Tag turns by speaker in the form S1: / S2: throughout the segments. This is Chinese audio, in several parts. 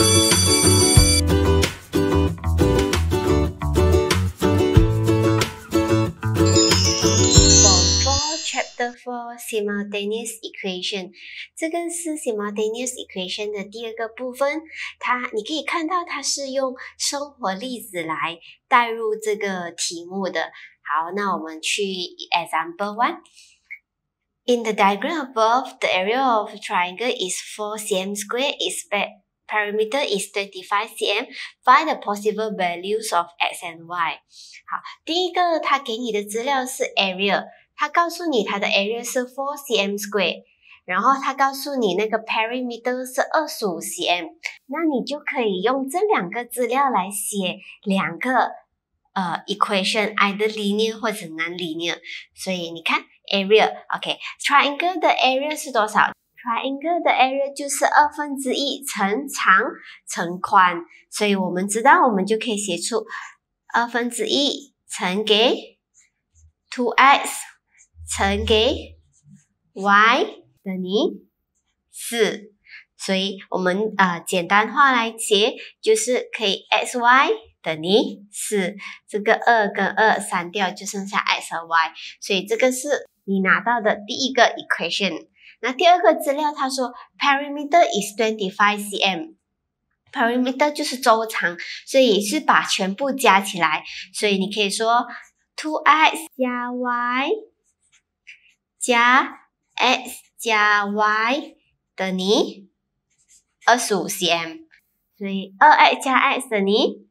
S1: Chapter 4 Simultaneous Equation， 这个是 Simultaneous Equation 的第二个部分。你可以看到它是用生活例子来带入这个题目的。好，那我们去 Example 1。In the diagram above, the area of a triangle is 4 cm square. Its perimeter is 25 cm. Find the possible values of x and y. 好，第一个它给你的资料是 area。他告诉你它的 area 是 4 cm square， 然后他告诉你那个 perimeter 是25 cm， 那你就可以用这两个资料来写两个equation，either linear 或者 non-linear。所以你看 area，OK，triangle 的 area 是多少？ triangle 的 area 就是1/2乘长乘宽，所以我们知道，我们就可以写出1/2乘给 2x。乘给 y 等于4，所以我们简单化来写，就是可以 xy 等于4，这个2跟2删掉，就剩下 x 和 y， 所以这个是你拿到的第一个 equation。那第二个资料他说 perimeter is 25 cm， perimeter 就是周长，所以是把全部加起来，所以你可以说 2x 加 y加 x 加 y 等于25 cm， 所以 2x 加 x 等于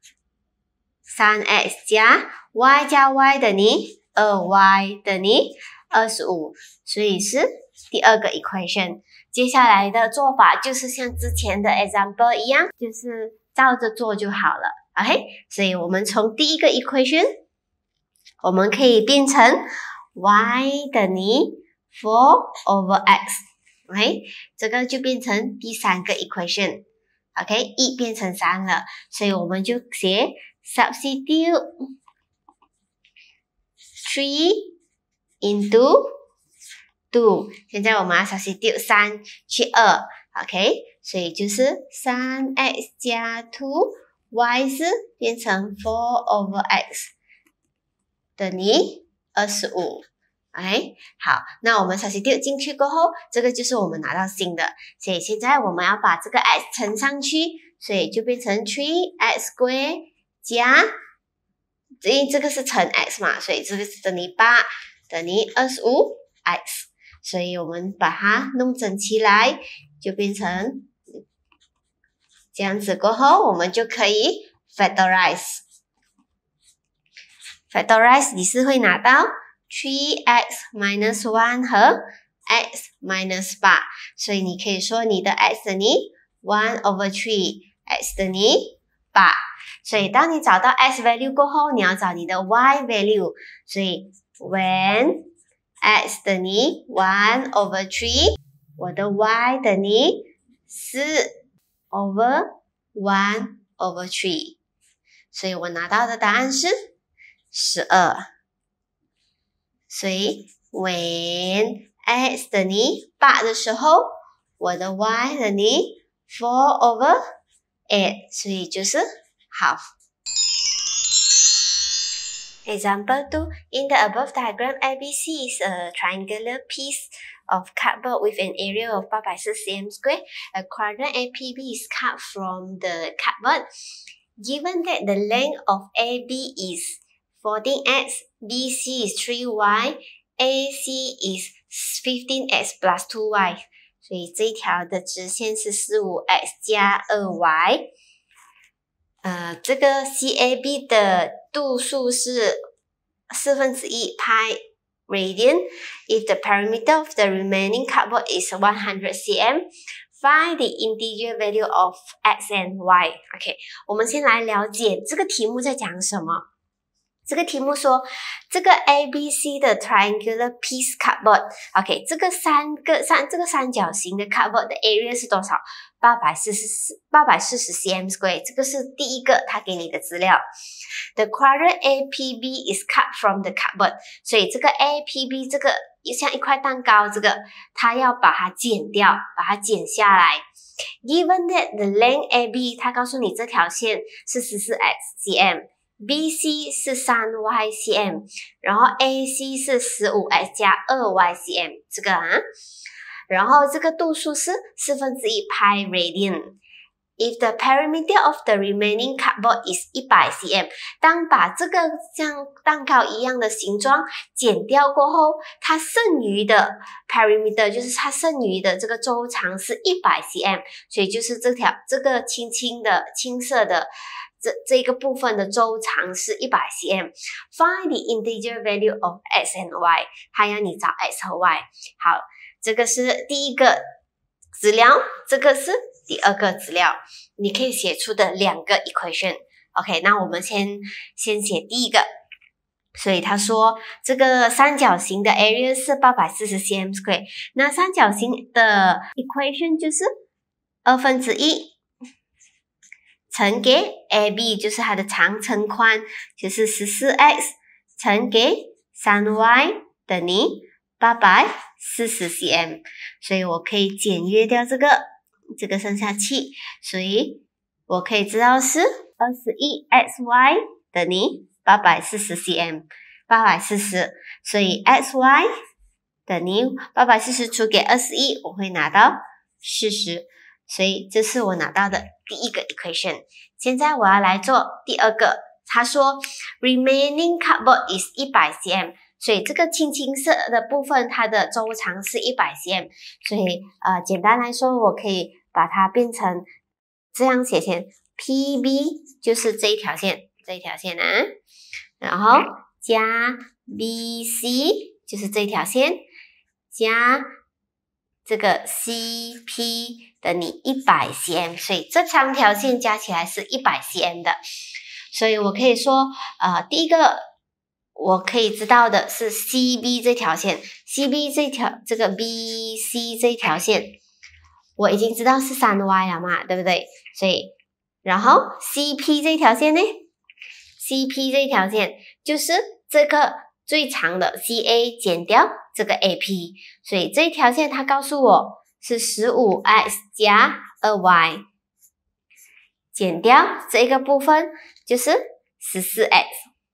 S1: 3x 加 y 加 y 等于 2y 等于25， 所以是第二个 equation。 接下来的做法就是像之前的 example 一样，就是照着做就好了。 OK， 所以我们从第一个 equation 我们可以变成y 等于 4/x， OK， 这个就变成第三个 equation， OK， 1变成3了，所以我们就写 substitute 3 into 2， 现在我们要 substitute 3去2， OK， 所以就是 3x 加 2，y 是变成 4/x 等于25， OK， 好，那我们 substitute 进去过后，这个就是我们拿到新的，所以现在我们要把这个 x 乘上去，所以就变成 3x square 加，因为这个是乘 x 嘛，所以这个是等于8，等于 25x， 所以我们把它弄整齐来，就变成这样子过后，我们就可以 factorize。factorize 你是会拿到 3x minus 1和 x minus 8， 所以你可以说你的 x 等于 1/3， x 等于8，所以当你找到 x value 过后，你要找你的 y value， 所以 when x 等于 1/3， 我的 y 等于 4/1/3， 所以我拿到的答案是12。所以 when x 等于8的时候，我的 y 等于 4/8， 所以就是 half。 Example 2. In the above diagram, ABC is a triangular piece of cardboard with an area of 8/4 cm square. A quadrant APB is cut from the cardboard. Given that the length of AB is 14x, BC is 3y, AC is 15x plus 2y， 所以这一条的直线是 15x 加 2y。这个 CAB 的度数是1/4 pi radian. If the perimeter of the remaining cardboard is 100 cm, find the integer value of x and y. OK， 我们先来了解这个题目在讲什么。这个题目说，这个 ABC 的 triangular piece cardboard， OK， 这个三角形的 cardboard 的 area 是多少？840 cm square， 这个是第一个他给你的资料。The quadrant APB is cut from the cardboard， 所以这个 APB 这个像一块蛋糕，这个他要把它剪掉，把它剪下来。 Given that the length AB， 它告诉你这条线是14x cm。BC 是3y cm， 然后 AC 是15x 加 2y cm， 这个然后这个度数是1/4 pi radian。If the perimeter of the remaining cardboard is 100 cm， 当把这个像蛋糕一样的形状剪掉过后，它剩余的 perimeter 就是它剩余的这个周长是100 cm， 所以就是这个青色的这个部分的周长是100 cm。Find the integer value of x and y， 它要你找 x 和 y。好，这个是第一个资料，这个是第二个资料，你可以写出的2个 equation。OK， 那我们先写第一个。所以他说这个三角形的 area 是840 cm²， 那三角形的 equation 就是1/2乘给 AB， 就是它的长乘宽，就是 14x 乘给 3y 等于840 cm， 所以我可以简约掉这个剩下7，所以我可以知道是 21xy 等于840 cm， 840，所以 xy 等于840除给21，我会拿到40，所以这是我拿到的第一个 equation。现在我要来做第二个，他说 remaining cardboard is 100 cm， 所以这个青色的部分它的周长是100 cm， 所以简单来说我可以把它变成这样写先 ，PB 就是这一条线然后加 BC 就是这条线，加这个 CP 等于100 cm， 所以这3条线加起来是100 cm 的，所以我可以说第一个我可以知道的是 CB 这条线 ，CB 这个 BC 这条线，我已经知道是 3y 了嘛，对不对？所以然后 CP 这条线呢 ，CP 这条线就是这个最长的 CA 减掉这个 AP， 所以这条线它告诉我是 15x 加 2y 减掉这个部分就是 14x，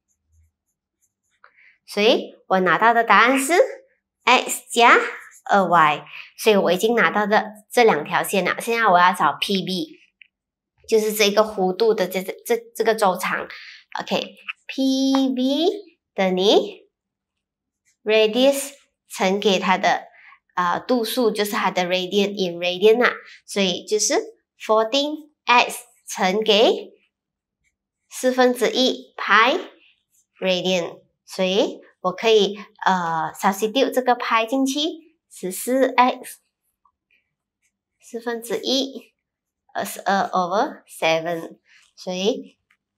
S1: 所以我拿到的答案是 x 加 2y， 所以我已经拿到的这2条线了。现在我要找 PB， 就是这个弧度的这个周长。OK，PB 等于 radius 乘给它的度数，就是它的 radian in radian 所以就是 14x 乘给1/4 pi radian， 所以我可以substitute 这个 pi 进去 14x 1/4 22/7， 所以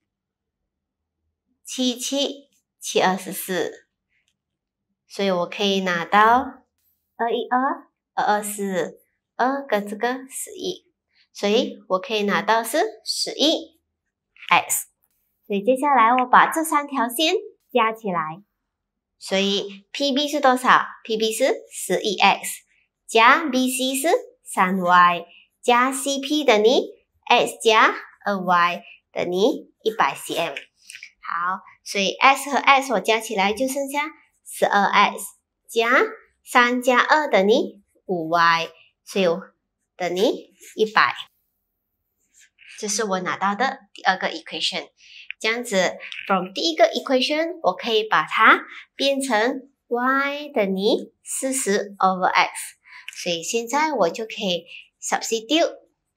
S1: 7/7=24，所以我可以拿到212、224， 2跟这个11，所以我可以拿到是 11x。所以接下来我把这3条线加起来，所以 PB 是多少 ？PB 是 11x 加 BC 是 3y 加 CP 等于 x 加 2y 等于100 cm。好，所以 x 和 x 我加起来就剩下 12x 加3加2等于 5y， 所以等于100。这是我拿到的第二个 equation。这样子 ，from 第一个 equation 我可以把它变成 y 等于40/x， 所以现在我就可以 substitute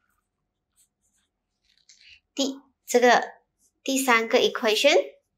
S1: 第三个 equation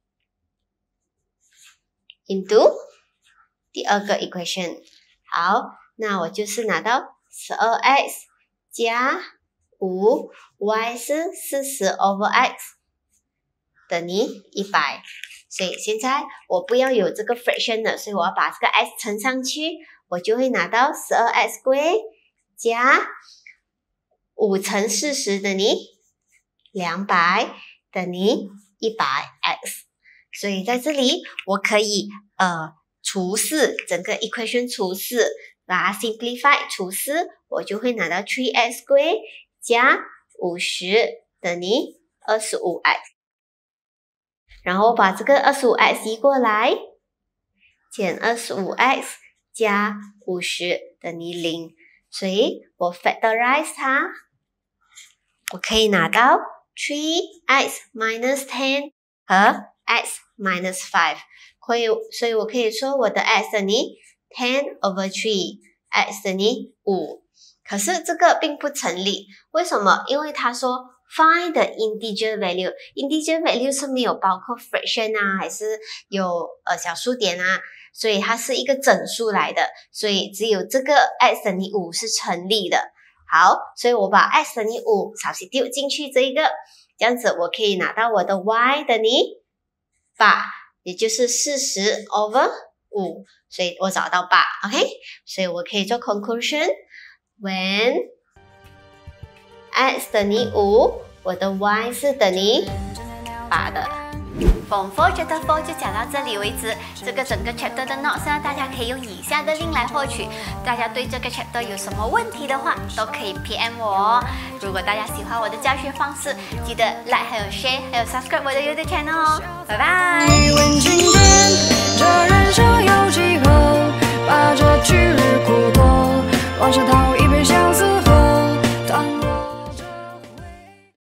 S1: into 第二个 equation。好，那我就是拿到 12x 加5y 是 40/x 等于100，所以现在我不要有这个 fraction 了，所以我要把这个 x 乘上去，我就会拿到 12x² 加5乘40等于200等于 100x， 所以在这里我可以除4整个 equation 除4， 把它 simplify 除4，我就会拿到 3x square 加50等于25x。然后把这个 25x 移过来，减 25x 加50等于0。所以我 factorize 它，我可以拿到 3x minus 10和 x minus 5， 所以我可以说我的 x 等于 10/3， x 等于5。可是这个并不成立，为什么？因为他说 find the integer value，integer value 是没有包括 fraction 啊，还是有小数点啊，所以它是一个整数来的，所以只有这个 x 等于5是成立的。好，所以我把 x 等于5substitute进去这一个，这样子我可以拿到我的 y 等于8，也就是40/5，所以我找到8 ，OK？ 所以我可以做 conclusion when x 等于5，我的 y 是等于8的。Form 4 Chapter 4就讲到这里为止。这个整个 chapter 的 notes 呢，大家可以用以下的 link 来获取。大家对这个 chapter 有什么问题的话，都可以 PM 我哦。如果大家喜欢我的教学方式，记得 like 还有 share 还有 subscribe 我的 YouTube channel 哦。拜拜。